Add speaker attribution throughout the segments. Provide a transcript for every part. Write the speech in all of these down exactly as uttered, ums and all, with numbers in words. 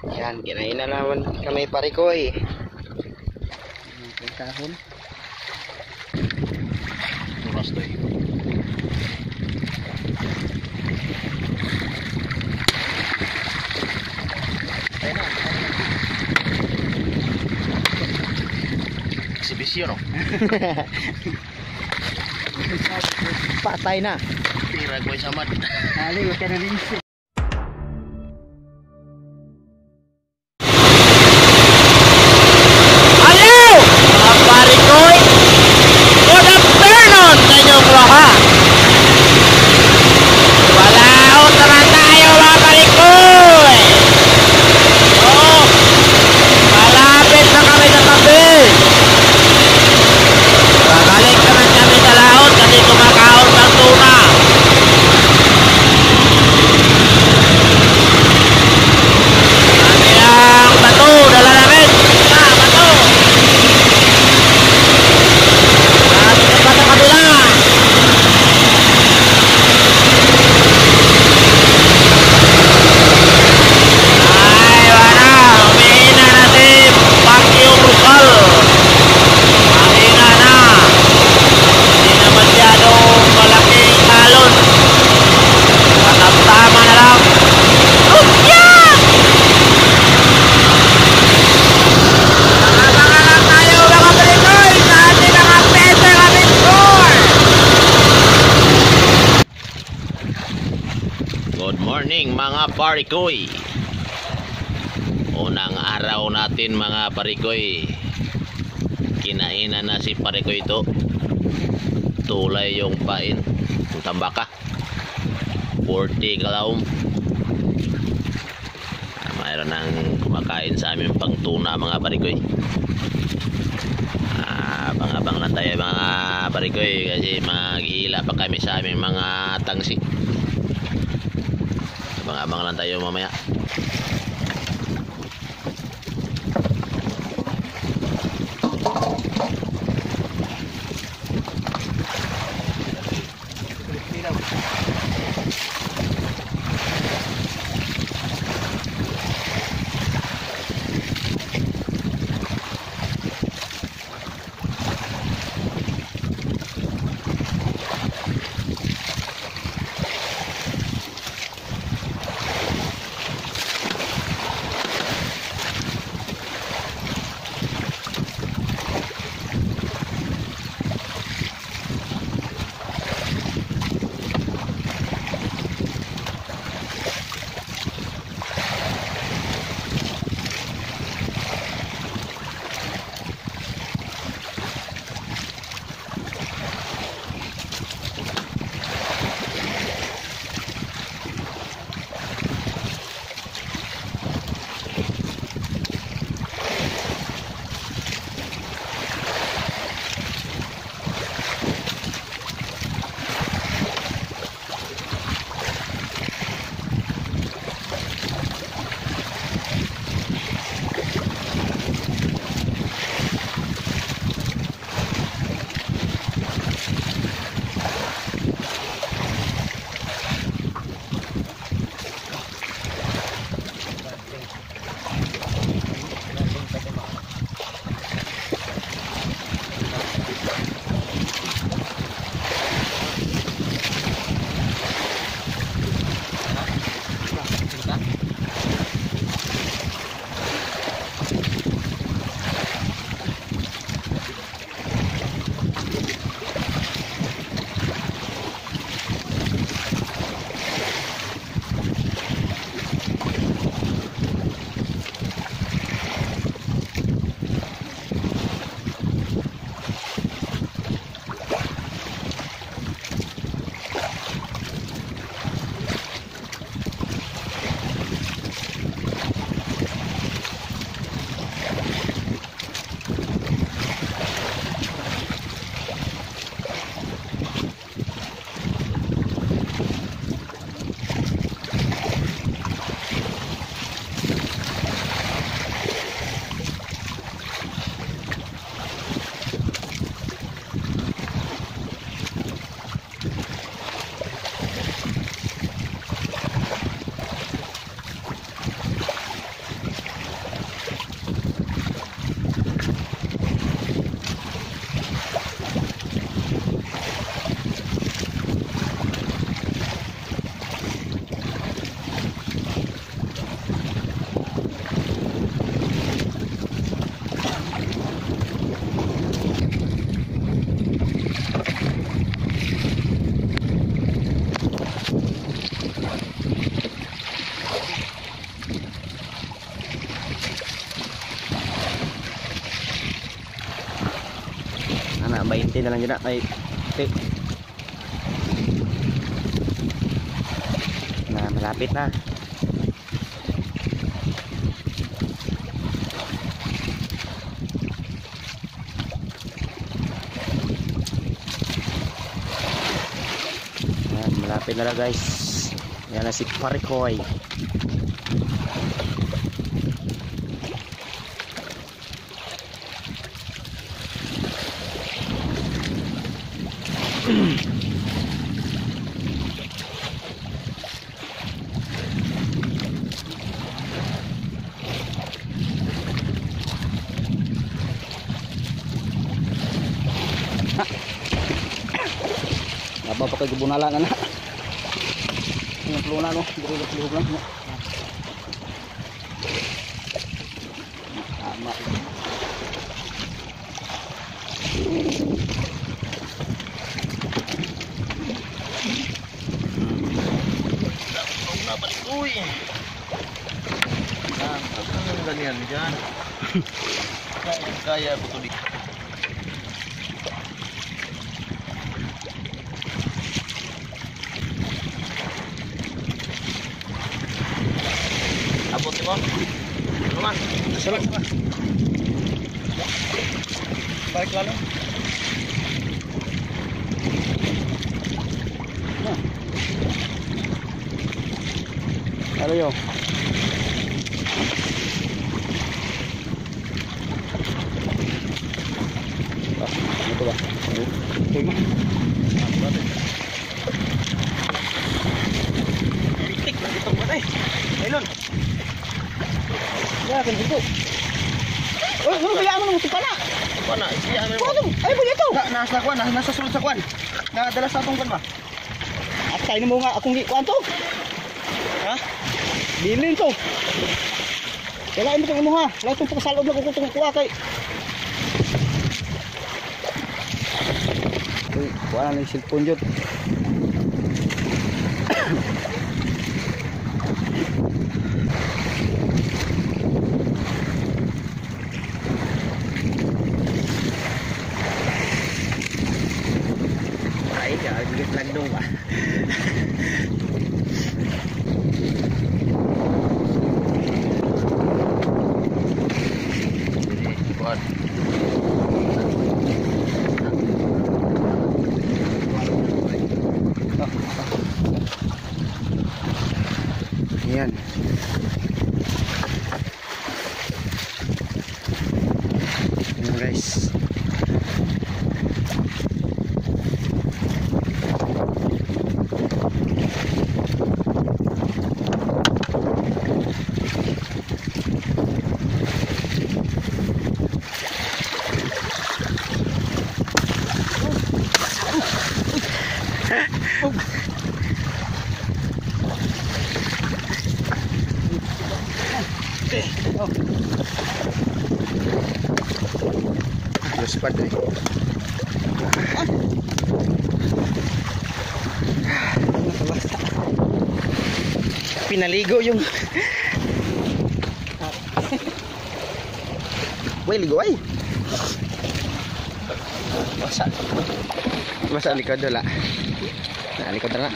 Speaker 1: Yan, kinain na naman kami parikoy.
Speaker 2: Kahon.
Speaker 3: Turas to eh. Eksibisyon no?
Speaker 2: Patay na.
Speaker 3: Tira ko yung samad.
Speaker 2: Ali, huwag ka na rin.
Speaker 3: Good morning mga parikoy. Unang araw natin mga parikoy. Kinainan na si parikoy ito. Tulay yung pain. Yung tambaka forty kalawom. Mayroon nang kumakain sa aming pangtuna mga parikoy. Abang-abang lang tayo mga parikoy, kasi maghihila pa kami sa aming mga tangsi. Abang-abang lang tayo mamaya.
Speaker 1: na twenty na lang yun na. Ay, okay. Na, malapit na. Yan, malapit na lang guys. Yan na si Parikoy.
Speaker 2: Apa pakai kebunalan anak. Ini pelunan loh, beri pelunan. Sama.
Speaker 3: Uy. Nah, apa yang ganyan dyan? Kaya ko to di. Abot mo? Ano man?
Speaker 2: Sarap. Balik lalo. Nah. Halo yo. Ah, ito ba? Ito ba?
Speaker 3: Tik, dito mo na eh. Ayun.
Speaker 2: Ya, kan gitu. Oh, ano kaya mo nung tipana?
Speaker 3: Apa na? Siya mo.
Speaker 2: Ano? Ay, ba ito? Na, nasa kwan, nasa, nasa sulod sa kwan. Nadala sa atong kwan ba? At kain mo nga akong kwan to. Ha? Bilin to. Kailangan mo itong mo ha. Wala itong pagkasaloob na kukutong kuha kay. Uy, kuha na yung cellphone dyan.
Speaker 1: Ay, ya, gigit lang dong ba?
Speaker 3: Kuan.
Speaker 1: Yan. Yan guys. Terus pada pinaligo yung Weh, ligo ay. Masa Masa likod dala. Nah, likod na.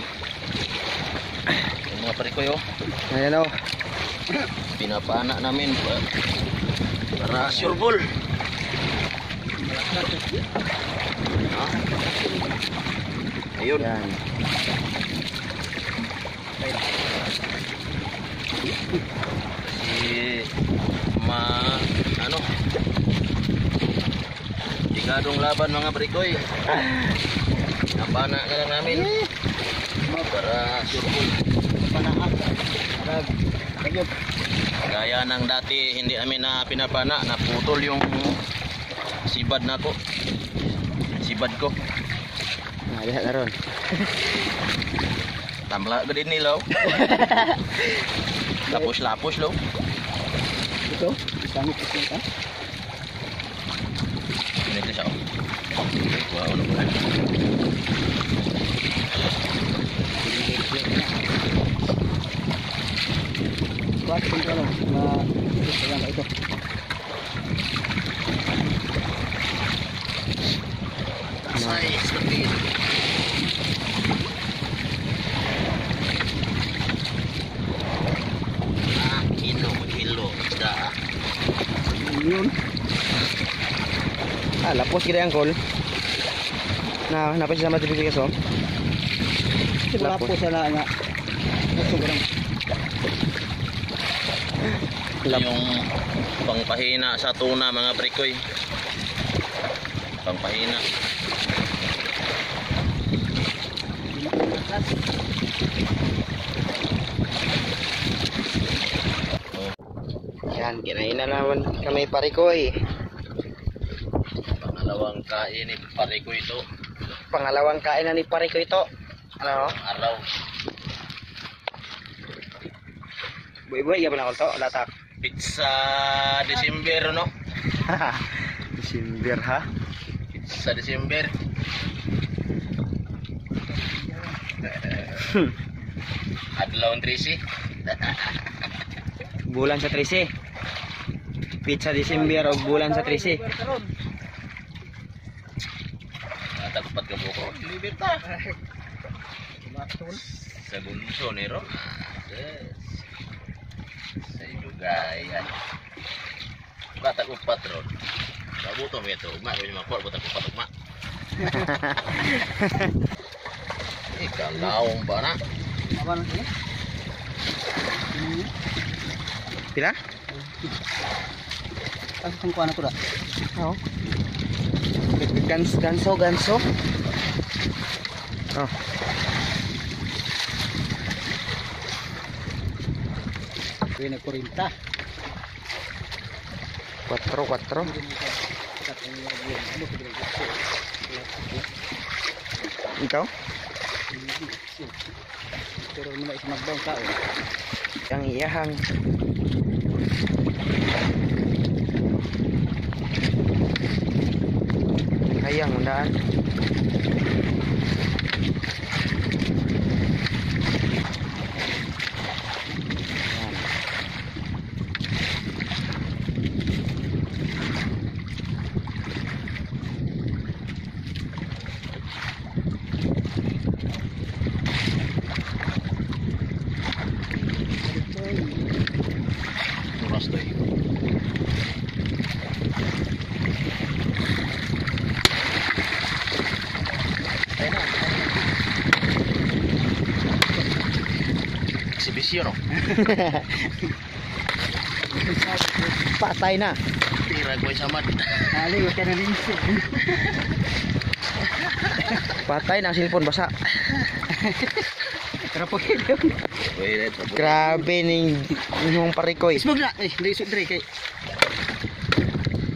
Speaker 3: Yung mga parikoy oh.
Speaker 1: Ayan oh.
Speaker 3: Pinapaanak namin para sure ball. Ayun.
Speaker 1: Yan.
Speaker 3: Si ma ano? Tigadong laban mga parikoy. Napaanak ka lang namin para sure ball.
Speaker 2: Panaak. Arag. Ayun.
Speaker 3: Gaya ng dati hindi amin na pinapana, naputol yung sibad na ko. Sibad ko.
Speaker 1: Nah, lihat na ron.
Speaker 3: Tambla gede nilaw. Lapos-lapos lo.
Speaker 2: Ito, isang ito kan.
Speaker 3: Ini tu siapa? Wow, ano ba?
Speaker 2: Kuha ko ano, na ito lang ito.
Speaker 3: Size lagi. Ah, kilo, kilo. Dah.
Speaker 2: Yun.
Speaker 1: Ah, lapos kita yang kol. Nah, napay sama tibig kaso.
Speaker 2: Wala po sa nga. Sobrang
Speaker 3: Yung pangpahina sa tuna mga prekoy. Pangpahina.
Speaker 1: Yan, kinain na naman kami parikoy.
Speaker 3: Pangalawang kain ni parekoy ito.
Speaker 1: Pangalawang kain na ni parikoy ito. Ano?
Speaker 3: Araw.
Speaker 1: Buhay-buhay ya ba na to? Latak.
Speaker 3: Pizza December no?
Speaker 1: December ha?
Speaker 3: Pizza December. Adlaw trisi.
Speaker 1: Bulan sa trisi. Pizza December o bulan sa trisi.
Speaker 3: Natagupat ka buko. Liberta. Sa bunso ni Ro. Yes. Sa ilugayan. Bata upat Ro. Kabuto mo ito. Ugma. Kaya makor. Bata upat ugma. Ikalawang ba na?
Speaker 2: apa nanti?
Speaker 1: Pila?
Speaker 2: Kasi kung kuha na ko na.
Speaker 1: Oo. Gans, ganso, ganso. Oh.
Speaker 2: Kuha na kurinta.
Speaker 1: Quattro, quattro. Ikaw?
Speaker 2: Pero mo na ismagdaw ka.
Speaker 1: Yang iyahang. Hayang undaan.
Speaker 3: Oras to eh. Eksibisyon no?
Speaker 1: Patay na.
Speaker 3: Tira ko samad.
Speaker 2: Hali, huwag ka na rin siya.
Speaker 1: Patay na ang cellphone basa.
Speaker 2: Pero po yun.
Speaker 3: Wait,
Speaker 1: Grabe ning yung parikoy.
Speaker 2: Ismag na. Eh, hindi isog dre kay.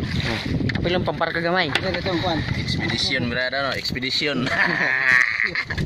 Speaker 1: Apil lang pampar ka gamay.
Speaker 2: Ito ito ang kuhan.
Speaker 3: Ekspedisyon berada no, ekspedisyon.